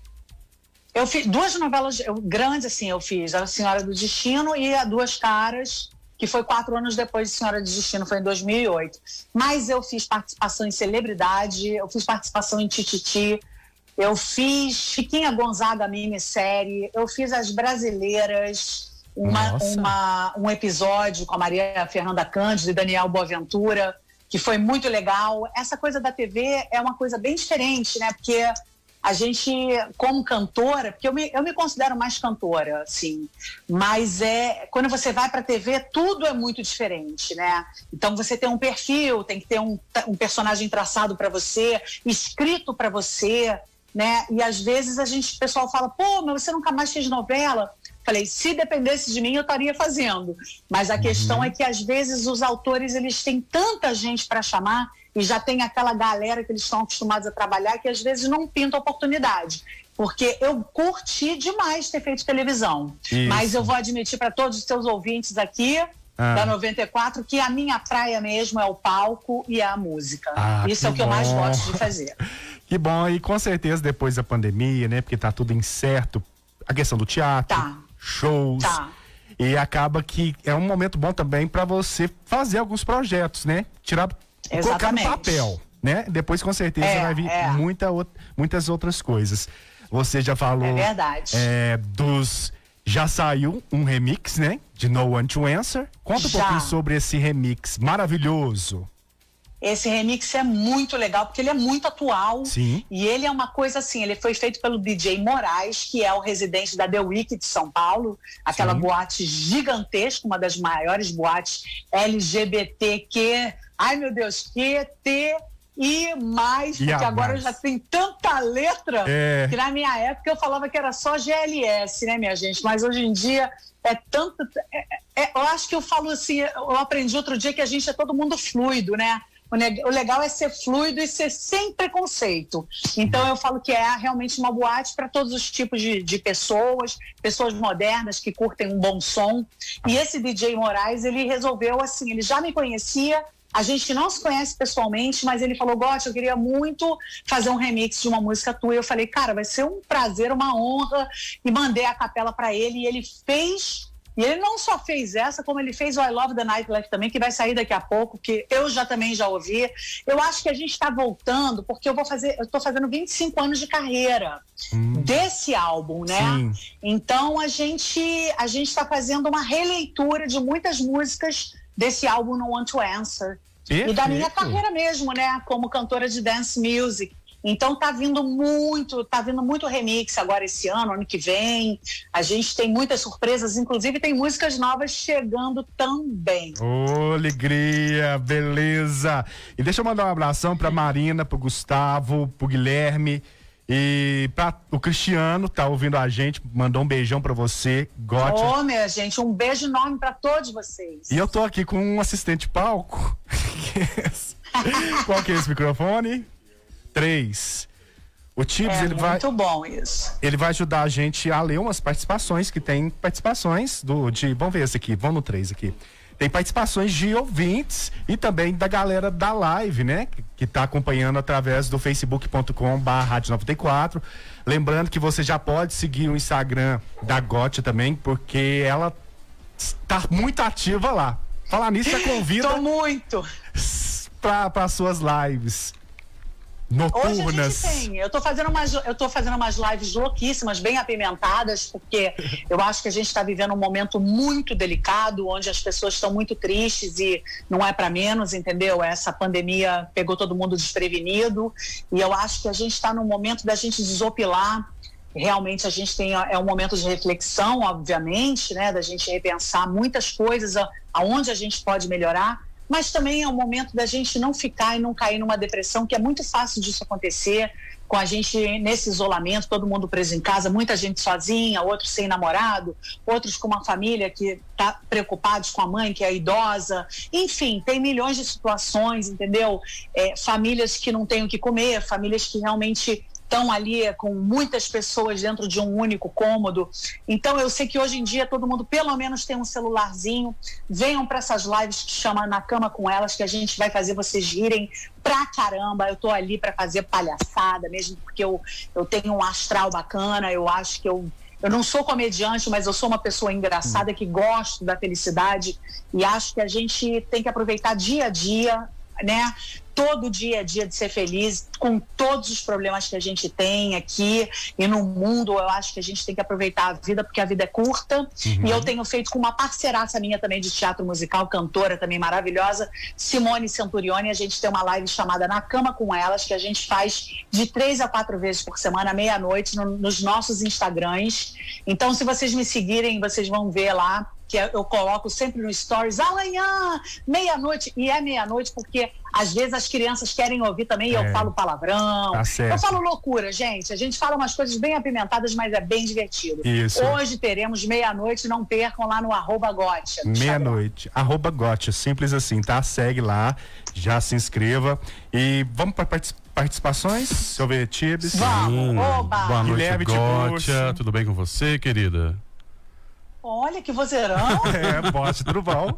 Eu fiz duas novelas eu, grandes, assim, eu fiz. A Senhora do Destino e a Duas Caras, que foi quatro anos depois de Senhora do Destino, foi em dois mil e oito. Mas eu fiz participação em Celebridade, eu fiz participação em Tititi, eu fiz Chiquinha Gonzaga minissérie, eu fiz As Brasileiras, uma, Nossa. uma- um episódio com a Maria Fernanda Cândido e Daniel Boaventura, que foi muito legal. Essa coisa da T V é uma coisa bem diferente, né? Porque a gente, como cantora, porque eu me, eu me considero mais cantora, assim, mas é quando você vai para a T V, tudo é muito diferente, né? Então você tem um perfil, tem que ter um, um personagem traçado para você, escrito para você, né? E às vezes a gente, o pessoal fala, pô, mas você nunca mais fez novela. Falei, se dependesse de mim, eu estaria fazendo. Mas a questão é que, às vezes, os autores, eles têm tanta gente para chamar e já tem aquela galera que eles estão acostumados a trabalhar que, às vezes, não pinta oportunidade. Porque eu curti demais ter feito televisão. Isso. Mas eu vou admitir para todos os seus ouvintes aqui, Ah. da noventa e quatro, que a minha praia mesmo é o palco e a música. Ah, Isso é o que que eu mais bom. gosto de fazer. Que bom, e com certeza depois da pandemia, né? Porque tá tudo incerto, a questão do teatro, Tá. shows. Tá. E acaba que é um momento bom também para você fazer alguns projetos, né? Tirar, colocar no Exatamente. papel, né? Depois com certeza É, vai vir é. muita, out- muitas outras coisas. Você já falou É verdade. é, dos... Já saiu um remix, né? De No One to Answer. Conta um Já. pouquinho sobre esse remix maravilhoso. Esse remix é muito legal, porque ele é muito atual. Sim. E ele é uma coisa assim, ele foi feito pelo D J Moraes, que é o residente da The Week de São Paulo, aquela Sim. boate gigantesca, uma das maiores boates L G B T Q, ai meu Deus, Q, T e mais, E porque a agora mais. já tem tanta letra, É. que na minha época eu falava que era só G L S, né, minha gente? Mas hoje em dia é tanto... é- é- eu acho que eu falo assim, eu aprendi outro dia que a gente é todo mundo fluido, né? O neg- o legal é ser fluido e ser sem preconceito. Então eu falo que é realmente uma boate para todos os tipos de, de pessoas, pessoas modernas que curtem um bom som. E esse D J Moraes, ele resolveu assim, ele já me conhecia, a gente não se conhece pessoalmente, mas ele falou, Gotti, eu queria muito fazer um remix de uma música tua. E eu falei, cara, vai ser um prazer, uma honra. E mandei a capela para ele e ele fez... E ele não só fez essa, como ele fez o I Love the Nightlife também, que vai sair daqui a pouco, que eu já também já ouvi. Eu acho que a gente está voltando, porque eu vou fazer, eu estou fazendo vinte e cinco anos de carreira desse álbum, né? Sim. Então a gente a gente está fazendo uma releitura de muitas músicas desse álbum No Want to Answer. E da minha Perfeito. carreira mesmo, né? Como cantora de dance music. Então tá vindo muito, tá vindo muito remix agora esse ano, ano que vem. A gente tem muitas surpresas, inclusive tem músicas novas chegando também. Ô, alegria, beleza. E deixa eu mandar um abração pra Marina, pro Gustavo, pro Guilherme e pra o Cristiano, tá ouvindo a gente, mandou um beijão pra você, Gotti. Ô, minha gente, um beijo enorme pra todos vocês. E eu tô aqui com um assistente de palco. Qual que é esse microfone? Três. O Tibbs, É ele vai, muito bom isso. ele vai ajudar a gente a ler umas participações que tem participações do de, vamos ver esse aqui, vamos no três aqui. Tem participações de ouvintes e também da galera da live, né? Que, que tá acompanhando através do facebook ponto com barra rádio noventa e quatro. Lembrando que você já pode seguir o Instagram da Gotti também, porque ela está muito ativa lá. Falar nisso, você convida Tô muito. para suas lives Hoje a noturnas. gente tem. Eu tô fazendo umas, eu tô fazendo umas lives louquíssimas, bem apimentadas, porque eu acho que a gente está vivendo um momento muito delicado, onde as pessoas estão muito tristes e não é para menos, entendeu? Essa pandemia pegou todo mundo desprevenido e eu acho que a gente está num momento da gente desopilar. Realmente a gente tem, é um momento de reflexão, obviamente, né? Da gente repensar muitas coisas, a- aonde a gente pode melhorar. Mas também é um momento da gente não ficar e não cair numa depressão, que é muito fácil disso acontecer, com a gente nesse isolamento, todo mundo preso em casa, muita gente sozinha, outros sem namorado, outros com uma família que está preocupados com a mãe, que é idosa. Enfim, tem milhões de situações, entendeu? É, famílias que não têm o que comer, famílias que realmente estão ali com muitas pessoas dentro de um único cômodo. Então eu sei que hoje em dia todo mundo pelo menos tem um celularzinho. Venham para essas lives que chama Na Cama com Elas, que a gente vai fazer vocês rirem pra caramba. Eu tô ali para fazer palhaçada mesmo, porque eu, eu tenho um astral bacana. Eu acho que eu Eu não sou comediante, mas eu sou uma pessoa engraçada que gosto da felicidade e acho que a gente tem que aproveitar dia a dia, né? Todo dia a dia de ser feliz, com todos os problemas que a gente tem aqui e no mundo. Eu acho que a gente tem que aproveitar a vida, porque a vida é curta. Uhum. E eu tenho feito com uma parceiraça minha também de teatro musical, cantora também maravilhosa, Simone Centurione. A gente tem uma live chamada Na Cama com Elas, que a gente faz de três a quatro vezes por semana, meia-noite, no, nos nossos Instagrams. Então, se vocês me seguirem, vocês vão ver lá, que eu coloco sempre no Stories, amanhã, meia-noite, e é meia-noite porque às vezes as crianças querem ouvir também e É. eu falo palavrão, Tá certo. eu falo loucura, gente, a gente fala umas coisas bem apimentadas, mas é bem divertido. Isso. Hoje teremos meia-noite, não percam lá no arroba Gotti. no Instagram. Meia-noite, arroba Gotti, simples assim, tá? Segue lá, já se inscreva. E vamos para participações? Deixa eu ver, Tibbs. Vamos, oba! Boa noite, Guilherme Gotia. Tiburcio. Tudo bem com você, querida? Olha que vozeirão. É, bote, tudo bom?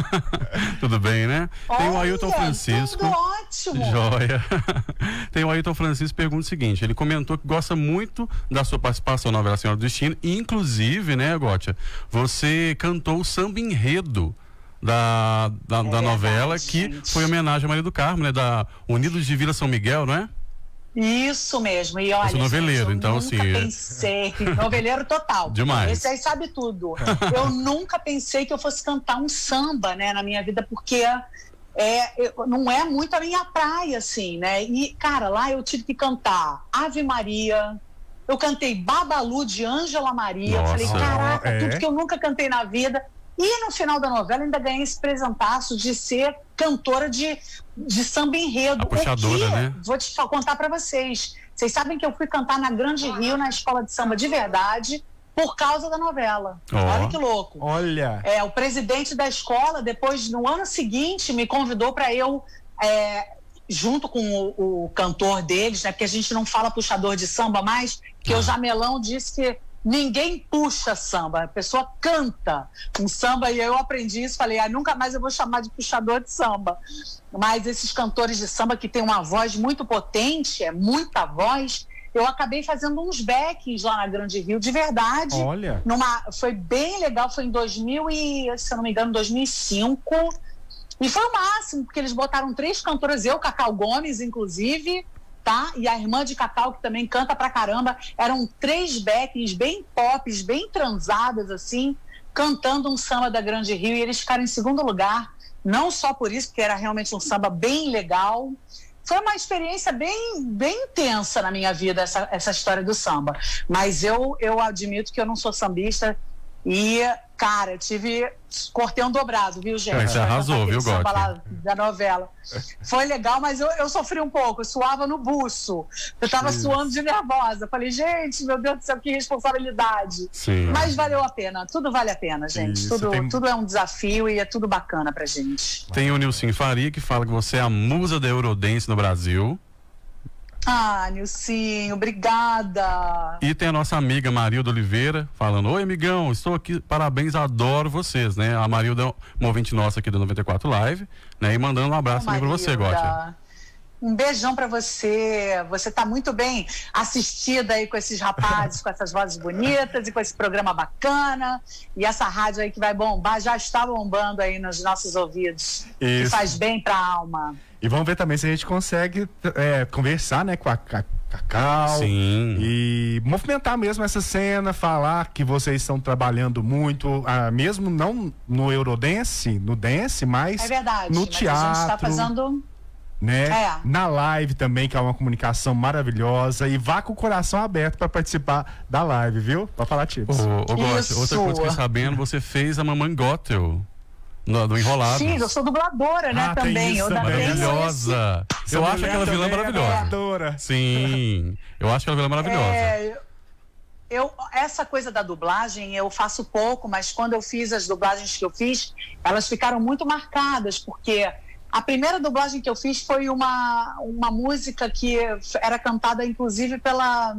Tudo bem, né? Tem o Olha, Ailton Francisco. tudo ótimo. Joia. Tem o Ailton Francisco que pergunta o seguinte: ele comentou que gosta muito da sua participação na novela Senhora do Destino. E, inclusive, né, Gotia, você cantou o samba enredo da, da, da verdade, novela, que gente. foi homenagem a Maria do Carmo, né? Da Unidos de Vila São Miguel, não é? Isso mesmo, e olha, Eu sou noveleiro, gente, eu então, nunca assim, é- pensei, noveleiro total. Demais. Esse aí sabe tudo. Eu nunca pensei que eu fosse cantar um samba, né, na minha vida, porque é, eu- não é muito a minha praia, assim, né? E, cara, lá eu tive que cantar Ave Maria, eu cantei Babalu de Ângela Maria. Eu falei, Nossa. caraca, É. tudo que eu nunca cantei na vida. E no final da novela ainda ganhei esse presentaço de ser cantora de, de samba enredo. A puxadora, O que, né? Vou te fa- contar pra vocês. Vocês sabem que eu fui cantar na Grande Rio, na escola de samba de verdade, por causa da novela. Ó. Olha que louco. Olha. É, o presidente da escola, depois, no ano seguinte, me convidou para eu, é, junto com o, o cantor deles, né? Porque a gente não fala puxador de samba mais, porque Ah. o Jamelão disse que ninguém puxa samba, a pessoa canta um samba, e eu aprendi isso, falei, ah, nunca mais eu vou chamar de puxador de samba. Mas esses cantores de samba que têm uma voz muito potente, é muita voz, eu acabei fazendo uns backings lá na Grande Rio, de verdade. Olha. Numa, foi bem legal, foi em dois mil e, se eu não me engano, dois mil e cinco. E foi o máximo, porque eles botaram três cantoras, eu, Cacau Gomes, inclusive, tá? E a irmã de Cacau, que também canta pra caramba. Eram três backings bem pops, bem transadas, assim, cantando um samba da Grande Rio, e eles ficaram em segundo lugar. Não só por isso, porque era realmente um samba bem legal. Foi uma experiência bem, bem intensa na minha vida, essa, essa história do samba. Mas eu, eu admito que eu não sou sambista e, cara, eu tive... Cortei um dobrado, viu, gente? Mas você Pra arrasou, cantar aquele viu, samba Gotti? lá da novela. Foi legal, mas eu, eu sofri um pouco, eu suava no buço. Eu tava Isso. suando de nervosa. Falei, gente, meu Deus do céu, que responsabilidade. Sim. Mas valeu a pena, tudo vale a pena, gente. Isso, tudo, tem- tudo é um desafio e é tudo bacana pra gente. Tem o Nilson Faria, que fala que você é a musa da Eurodance no Brasil. Ah, Nilcinho, obrigada. E tem a nossa amiga Marilda Oliveira falando: oi, amigão, estou aqui, parabéns, adoro vocês, né? A Marilda é uma ouvinte nossa aqui do noventa e quatro Live, né? E mandando um abraço também pra você, Marilda. Gotti. Um beijão pra você. Você tá muito bem assistida aí com esses rapazes, com essas vozes bonitas e com esse programa bacana. E essa rádio aí que vai bombar, já está bombando aí nos nossos ouvidos. Que Isso. faz bem pra alma. E vamos ver também se a gente consegue é, conversar, né, com a Ca- Cacau. Sim. E movimentar mesmo essa cena, falar que vocês estão trabalhando muito, ah, mesmo não no Eurodance, no dance, mas É verdade. no mas teatro, a gente tá fazendo. né? É. Na live também, que é uma comunicação maravilhosa. E vá com o coração aberto para participar da live, viu? Pra falar Ô, tips. ô Gotti, Isso. outra coisa que eu fiquei sabendo, você fez a Mamãe Gothel no, do Enrolado. Fiz, eu sou dubladora, né? Ah, tem também. isso Eu da- também. tenho esse- Maravilhosa. Eu acho aquela vilã maravilhosa. Adora. Sim, eu acho aquela vilã maravilhosa. É, eu, essa coisa da dublagem eu faço pouco, mas quando eu fiz as dublagens que eu fiz, elas ficaram muito marcadas, porque a primeira dublagem que eu fiz foi uma, uma música que era cantada inclusive pela...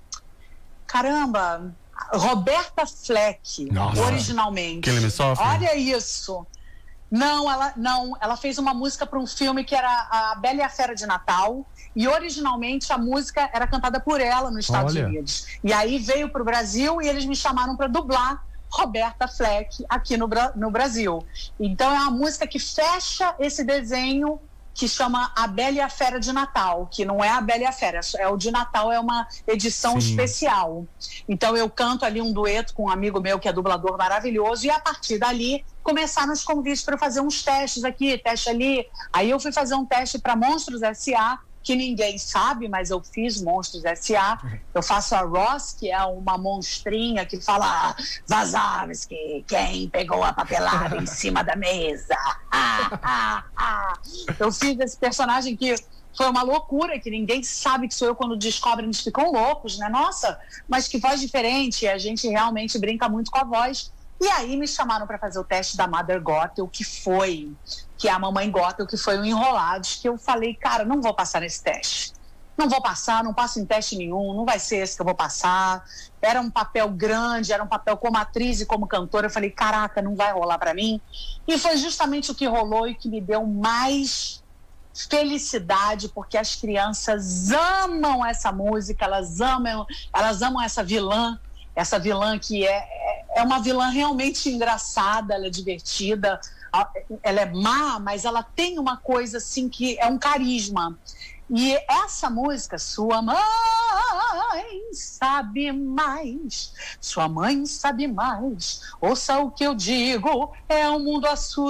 Caramba! Roberta Fleck, Nossa. originalmente. Killing Me Softly? Olha isso! Não, ela não, ela fez uma música para um filme que era A Bela e a Fera de Natal, e originalmente a música era cantada por ela nos Estados Olha. Unidos. E aí veio para o Brasil e eles me chamaram para dublar Roberta Fleck aqui no, Bra- no Brasil. Então é uma música que fecha esse desenho que chama A Bela e a Fera de Natal, que não é A Bela e a Fera, é o de Natal, é uma edição Sim. especial. Então eu canto ali um dueto com um amigo meu que é dublador maravilhoso, e a partir dali começaram os convites para fazer uns testes aqui, teste ali. Aí eu fui fazer um teste para Monstros S A, que ninguém sabe, mas eu fiz Monstros S A. Eu faço a Ross, que é uma monstrinha que fala: Vazovski, quem pegou a papelada em cima da mesa? Ah, ah, ah. Eu fiz esse personagem que foi uma loucura, que ninguém sabe que sou eu. Quando descobrem, eles ficam loucos, né? Nossa, mas que voz diferente. A gente realmente brinca muito com a voz. E aí me chamaram para fazer o teste da Mother Gothel, que foi, que é a Mamãe Gothel, que foi o Enrolados, que eu falei, cara, não vou passar nesse teste. Não vou passar, não passo em teste nenhum, não vai ser esse que eu vou passar. Era um papel grande, era um papel como atriz e como cantora. Eu falei, caraca, não vai rolar para mim. E foi justamente o que rolou e que me deu mais felicidade, porque as crianças amam essa música, elas amam, elas amam essa vilã, essa vilã que é, é uma vilã realmente engraçada, ela é divertida, ela é má, mas ela tem uma coisa assim que é um carisma. E essa música, Sua Mãe mãe sabe mais, sua mãe sabe mais. Ouça o que eu digo, é um mundo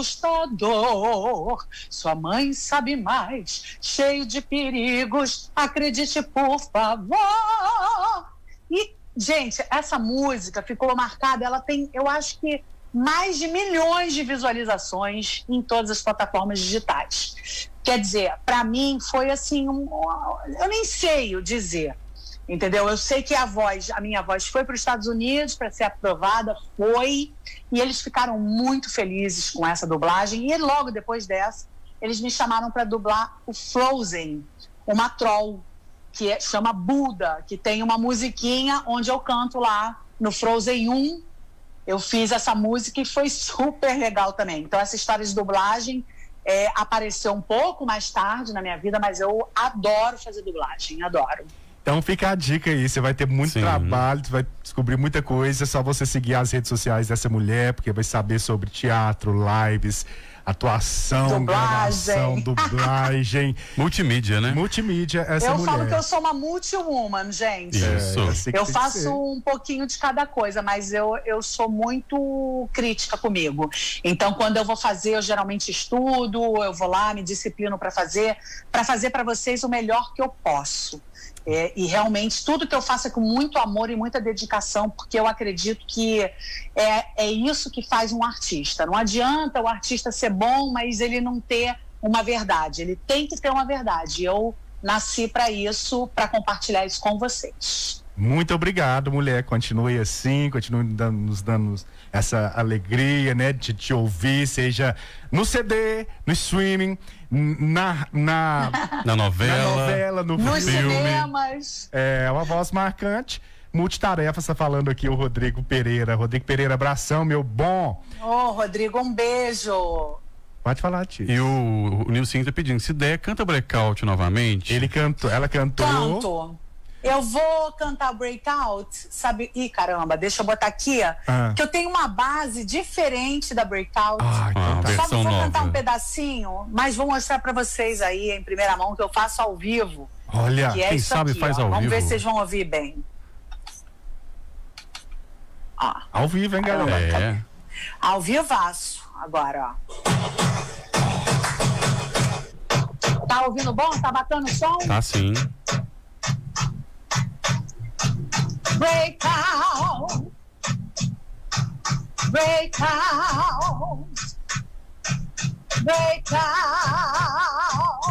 assustador. Sua mãe sabe mais, cheio de perigos, acredite por favor. E, gente, essa música ficou marcada, ela tem, eu acho que, mais de milhões de visualizações em todas as plataformas digitais. Quer dizer, para mim foi assim, um, eu nem sei o dizer, entendeu? Eu sei que a voz, a minha voz foi para os Estados Unidos para ser aprovada, foi, e eles ficaram muito felizes com essa dublagem, e logo depois dessa, eles me chamaram para dublar o Frozen, uma troll, que é, chama Buda, que tem uma musiquinha onde eu canto lá no Frozen um. Eu fiz essa música e foi super legal também. Então essa história de dublagem é, apareceu um pouco mais tarde na minha vida, mas eu adoro fazer dublagem, adoro. Então fica a dica aí, você vai ter muito Sim. trabalho, você vai descobrir muita coisa, é só você seguir as redes sociais dessa mulher, porque vai saber sobre teatro, lives, atuação, Dublagem. gravação, dublagem, Multimídia, né? multimídia, essa eu mulher. falo que eu sou uma multi-woman, gente. Isso. É, assim que Eu tem que faço ser. um pouquinho de cada coisa, mas eu, eu sou muito crítica comigo. Então, quando eu vou fazer, eu geralmente estudo, eu vou lá, me disciplino para fazer, para fazer para vocês o melhor que eu posso. É, e realmente tudo que eu faço é com muito amor e muita dedicação, porque eu acredito que é, é isso que faz um artista. Não adianta o artista ser bom, mas ele não ter uma verdade. Ele tem que ter uma verdade. Eu nasci para isso, para compartilhar isso com vocês. Muito obrigado, mulher. Continue assim, continue dando- nos dando essa alegria, né, de te ouvir, seja no C D, no streaming, n- na, na, Na na novela. novela, no Nos filme. cinemas. É uma voz marcante. Multitarefa, está falando aqui o Rodrigo Pereira. Rodrigo Pereira, abração, meu bom. Ô, Rodrigo, um beijo. Pode falar, tio. E o, o Nilson tá pedindo, se der, canta Breakout novamente. Ele cantou, ela cantou. Canto. Eu vou cantar Breakout, sabe? Ih, caramba, deixa eu botar aqui, Ah. que eu tenho uma base diferente da Breakout. Ah, então Ah, tá. versão Só vou cantar nova. um pedacinho, mas vou mostrar pra vocês aí em primeira mão que eu faço ao vivo. Olha, Que é quem isso sabe aqui, faz ó. ao Vamos ver vivo. se vocês vão ouvir bem. Ó, ao vivo, hein, galera? É. ao vivaço. Agora, ó. Tá ouvindo bom? Tá batendo o som? Tá sim. Break out, break out, break out.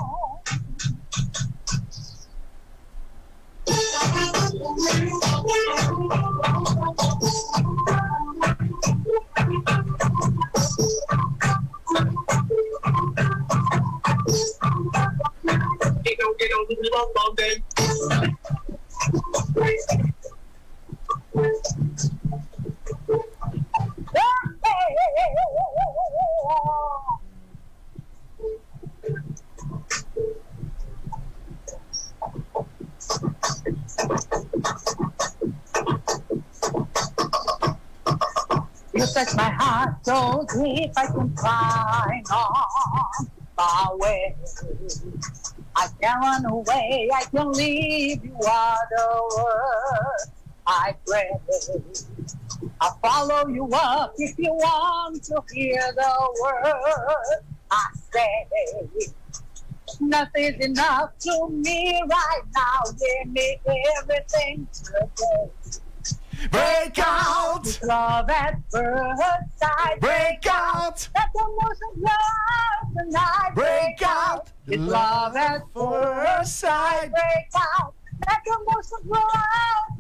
You touch my heart so deep I can find on my way. I can run away, I can leave you are the word I pray. I'll follow you up if you want to hear the word I say. Nothing's enough to me right now. Give me everything today. Break out! It's love at first sight. Break out! That's the most of love tonight. Break out! It's love at first sight. Break out. That's the most of love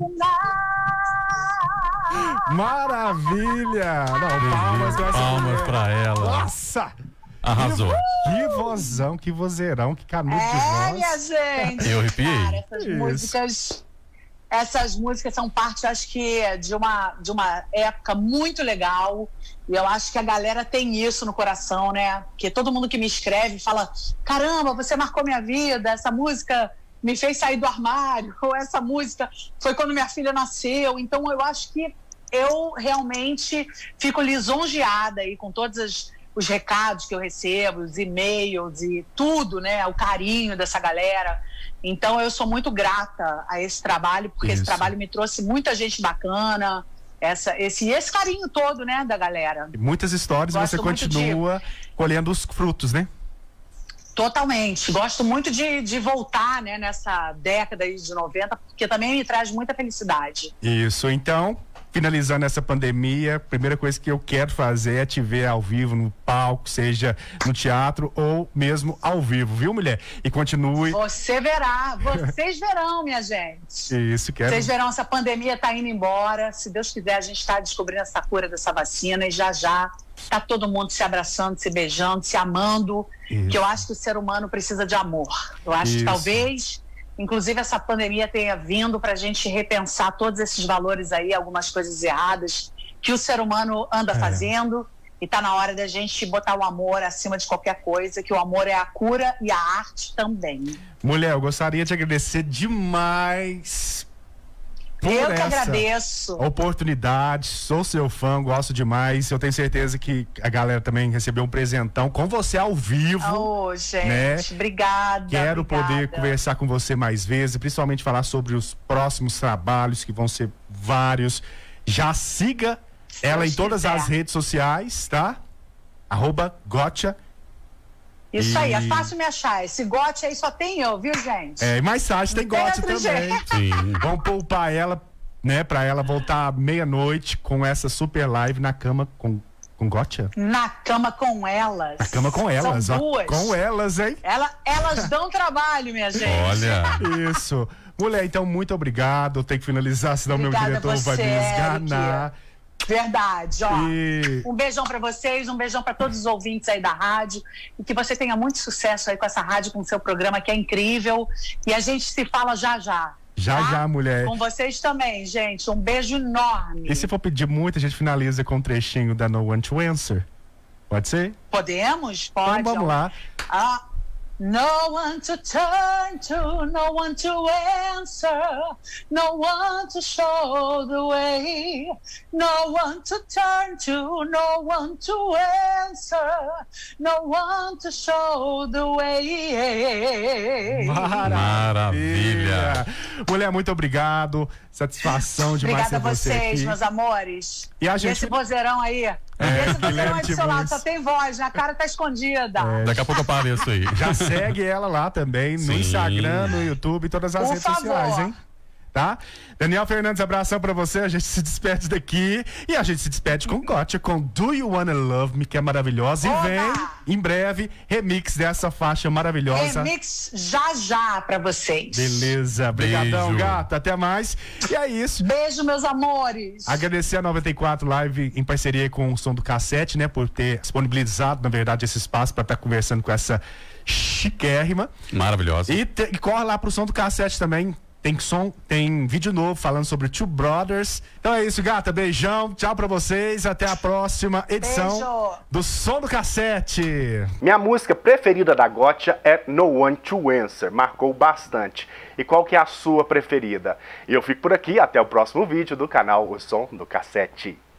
tonight. Maravilha! Não, palmas pra essa Palmas mulher. pra ela. Nossa! Arrasou. Que vozão, que vozeirão, que canudo de É, voz. minha gente. Eu arrepiei. Cara, essas Isso. músicas, essas músicas são parte, acho que, de uma, de uma época muito legal. E eu acho que a galera tem isso no coração, né? Porque todo mundo que me escreve fala: caramba, você marcou minha vida, essa música me fez sair do armário, ou essa música foi quando minha filha nasceu. Então eu acho que eu realmente fico lisonjeada aí com todas as os recados que eu recebo, os e-mails e tudo, né? O carinho dessa galera. Então, eu sou muito grata a esse trabalho, porque Isso. esse trabalho me trouxe muita gente bacana, essa, esse, esse carinho todo, né, da galera. E muitas histórias e Gosto você muito continua colhendo os frutos, né? Totalmente. Gosto muito de, de voltar, né, nessa década aí de noventa, porque também me traz muita felicidade. Isso, então, finalizando essa pandemia, a primeira coisa que eu quero fazer é te ver ao vivo no palco, seja no teatro ou mesmo ao vivo, viu, mulher? E continue. Você verá, vocês verão, minha gente. Isso, quero. Vocês verão, essa pandemia tá indo embora. Se Deus quiser, a gente está descobrindo essa cura dessa vacina e já já tá todo mundo se abraçando, se beijando, se amando. Isso. Que eu acho que o ser humano precisa de amor. Eu acho Isso. que talvez, inclusive, essa pandemia tenha vindo para a gente repensar todos esses valores aí, algumas coisas erradas que o ser humano anda É. fazendo. E tá na hora da gente botar o amor acima de qualquer coisa, que o amor é a cura e a arte também. Mulher, eu gostaria de agradecer demais por Eu que essa agradeço. oportunidade. Sou seu fã, gosto demais. Eu tenho certeza que a galera também recebeu um presentão com você ao vivo. Oh, gente, né? obrigada. Quero obrigada. poder conversar com você mais vezes, principalmente falar sobre os próximos trabalhos, que vão ser vários. Já siga ela em Deus todas quiser. as redes sociais, tá? Arroba Gotcha. Isso aí, é E- fácil me achar. Esse gote aí só tem eu, viu, gente? É, e mais tarde tem Não tem Gotcha outro também. jeito. Sim. Vamos poupar ela, né? Pra ela voltar meia-noite com essa super live na cama com, com Gotcha. Na cama com elas. Na cama com elas, São ó. duas. Com elas, hein? Ela, elas dão trabalho, minha gente. Olha. Isso. Mulher, então, muito obrigado. Eu tenho que finalizar, senão Obrigada meu diretor a vai você, me esganar. Verdade, ó. E Um beijão pra vocês, um beijão pra todos os ouvintes aí da rádio e que você tenha muito sucesso aí com essa rádio, com o seu programa que é incrível. E a gente se fala já já. já, tá? já, mulher. Com vocês também, gente. Um beijo enorme. E se for pedir muito, a gente finaliza com um trechinho da No One to Answer. Pode ser? Podemos? Pode. Então vamos ó. lá. Ah, no one to turn to, no one to answer, no one to show the way, no one to turn to, no one to answer, no one to show the way. Maravilha. Mulher, muito obrigado. Satisfação demais Obrigada a ter você vocês, aqui. meus amores. E a gente- esse vozeirão aí, esse vozeirão aí do seu lado, só tem voz, né? A cara tá escondida. Daqui a pouco eu apareço aí. Já segue ela lá também, no Sim. Instagram, no YouTube, todas as Por redes favor. sociais, hein? Tá? Daniel Fernandes, abração pra você. A gente se despede daqui. E a gente se despede com Gotcha, com Do You Wanna Love Me, que é maravilhosa. E Oba! vem, em breve, remix dessa faixa maravilhosa. Remix já já pra vocês. Beleza. Obrigadão, Beijo. gata. Até mais. E é isso. Beijo, meus amores. Agradecer a noventa e quatro Live em parceria com o Som do Cassete, né? Por ter disponibilizado, na verdade, esse espaço para estar conversando com essa chiquérrima. Maravilhosa. E, te- e corre lá pro Som do Cassete também. Tem som, tem vídeo novo falando sobre Two Brothers. Então é isso, gata. Beijão. Tchau pra vocês. Até a próxima edição Beijo. do Som do Cassete. Minha música preferida da Gotcha é No One to Answer, marcou bastante. E qual que é a sua preferida? E eu fico por aqui, até o próximo vídeo do canal O Som do Cassete.